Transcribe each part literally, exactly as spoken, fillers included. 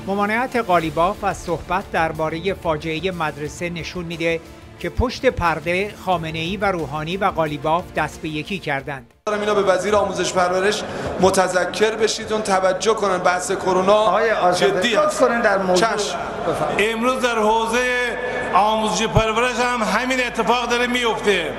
ممانعت قالیباف از صحبت درباره فاجعه مدرسه نشون میده که پشت پرده خامنه‌ای و روحانی و قالیباف دست به یکی کردند. اینا به وزیر آموزش پرورش متذکر بشید، اون توجه کنن بحث کرونا جدی است. در موضوع امروز در حوزه آموزش پرورش هم همین اتفاق داره میفته.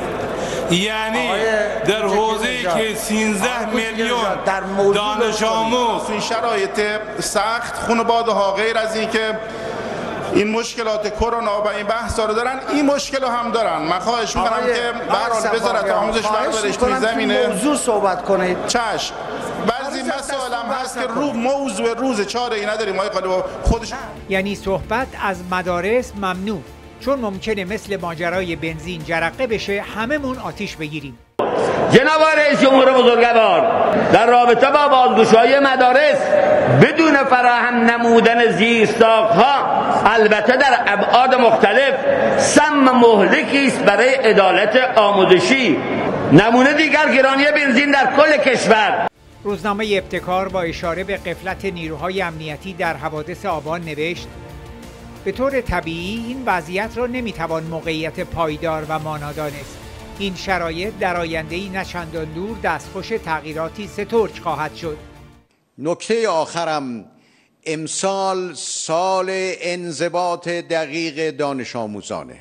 یعنی در حوزه‌ای که سیزده میلیون دانش آموز این شرایط سخت خانواده‌ها غیر از این که این مشکلات کرونا و این بحثا رو دارن، این مشکل رو هم دارن. من خواهش می‌کنم که به هر حال وزارت آموزش پرورش توی زمینه موضوع صحبت کنید. چشم. بعضی مسائل هم هست که رو موضوع روز چاره ای نداریم آقای قالیباف خودش. یعنی صحبت از مدارس ممنوع، چون ممکنه مثل ماجرای بنزین جرقه بشه هممون آتیش بگیریم. جناب رئیس جمهور بزرگوار در رابطه با بازگشایی مدارس بدون فراهم نمودن زیرساخت‌ها، البته در ابعاد مختلف، سم مهلکی است برای عدالت آموزشی. نمونه دیگر گرانی بنزین در کل کشور. روزنامه ابتکار با اشاره به غفلت نیروهای امنیتی در حوادث آبان نوشت: به طور طبیعی این وضعیت را نمیتوان موقعیت پایدار و مانا دانست. این شرایط در آینده‌ای نه چندان دور دستخوش تغییراتی سترگ خواهد شد. نکته آخرم، امسال سال انضباط دقیق دانش آموزانه.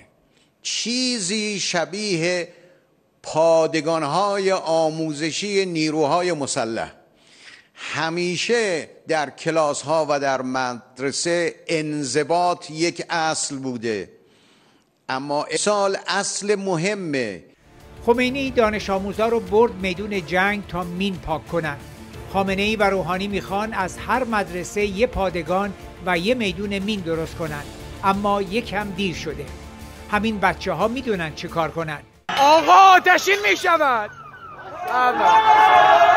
چیزی شبیه پادگان‌های آموزشی نیروهای مسلح. همیشه در کلاس‌ها و در مدرسه انضباط یک اصل بوده، اما امسال اصل مهمه. خمینی دانش آموزا رو برد میدون جنگ تا مین پاک کنن. خامنه‌ای و روحانی میخوان از هر مدرسه یه پادگان و یه میدون مین درست کنن، اما یکم دیر شده. همین بچه ها میدونن چه کار کنن. آقا آتشین میشود.